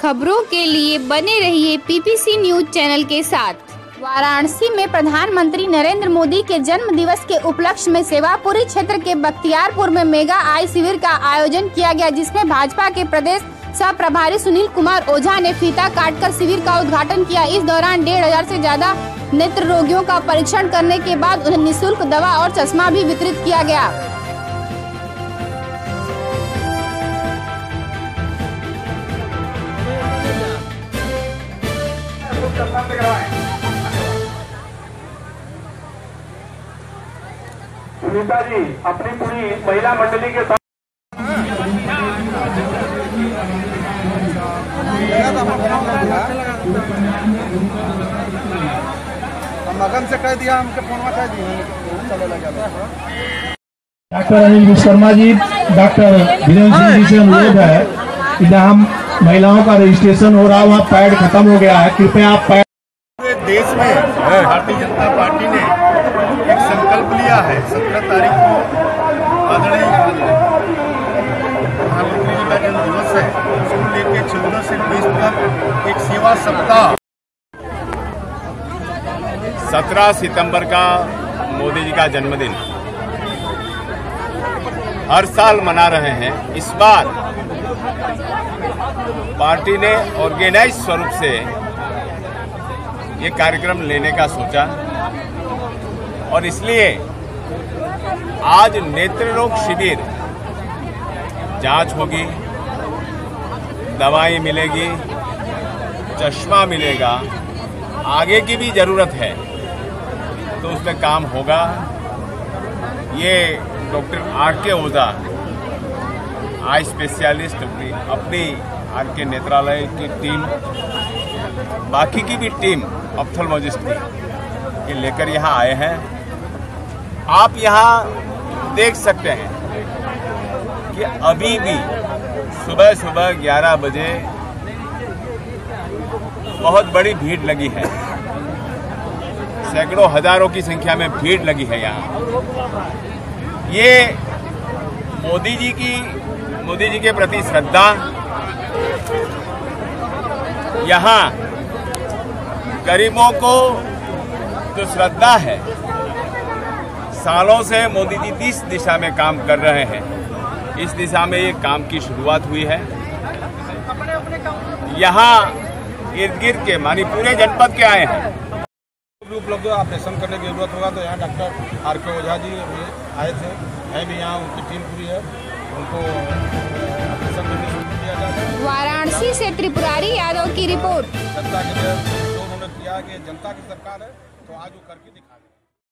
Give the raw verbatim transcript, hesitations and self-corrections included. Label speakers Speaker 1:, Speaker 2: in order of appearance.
Speaker 1: खबरों के लिए बने रहिए पीपीसी न्यूज चैनल के साथ। वाराणसी में प्रधानमंत्री नरेंद्र मोदी के जन्म दिवस के उपलक्ष्य में सेवापुरी क्षेत्र के बख्तियारपुर में मेगा आई शिविर का आयोजन किया गया, जिसमें भाजपा के प्रदेश सह प्रभारी सुनील कुमार ओझा ने फीता काटकर शिविर का उद्घाटन किया। इस दौरान डेढ़ हजार से ज्यादा नेत्र रोगियों का परीक्षण करने के बाद उन्हें निःशुल्क दवा और चश्मा भी वितरित किया गया।
Speaker 2: सुनीता जी अपनी पूरी महिला मंडली के साथ
Speaker 3: मगन से कह दिया, हमके फोन कह दिया चले लगा।
Speaker 4: डॉक्टर अनिल शर्मा जी, डॉक्टर वीरेंद्र सिंह जी से अनुरोध है कि जहाँ महिलाओं का रजिस्ट्रेशन हो रहा है वहाँ पैड खत्म हो गया है, कृपया आप पैड।
Speaker 3: पूरे देश में भारतीय जनता पार्टी ने एक संकल्प लिया है, सत्रह तारीख को आदरणीय प्रधानमंत्री जी का जन्म दिवस है, उसको लेकर चौदह से बीस तक एक सेवा सप्ताह।
Speaker 5: सत्रह सितंबर का मोदी जी का जन्मदिन हर साल मना रहे हैं। इस बार पार्टी ने ऑर्गेनाइज स्वरूप से ये कार्यक्रम लेने का सोचा और इसलिए आज नेत्र रोग शिविर, जांच होगी, दवाई मिलेगी, चश्मा मिलेगा, आगे की भी जरूरत है तो उसमें काम होगा। ये डॉक्टर आर के ओझा आई स्पेशलिस्ट अपनी अपनी आर के नेत्रालय की टीम, बाकी की भी टीम ऑप्थेल्मोलॉजिस्ट की ये लेकर यहाँ आए हैं। आप यहाँ देख सकते हैं कि अभी भी सुबह सुबह ग्यारह बजे बहुत बड़ी भीड़ लगी है, सैकड़ों हजारों की संख्या में भीड़ लगी है यहाँ। ये मोदी जी की मोदी जी के प्रति श्रद्धा, यहाँ गरीबों को जो श्रद्धा है, सालों से मोदी जी जिस दिशा में काम कर रहे हैं, इस दिशा में ये काम की शुरुआत हुई है। यहाँ इर्द गिर्द के मानी पूरे जनपद के आए हैं।
Speaker 3: उपलब्ध ऑपरेशन करने की जरूरत होगा तो यहाँ डॉक्टर आर के ओझा जी भी आए थे, है भी यहाँ, उनकी टीम पूरी है, उनको ऑपरेशन करने शुरू किया जाएगा।
Speaker 1: वाराणसी से त्रिपुरारी यादव की रिपोर्ट।
Speaker 3: जनता के लिए जो उन्होंने किया कि जनता की सरकार है तो आज वो करके दिखाया।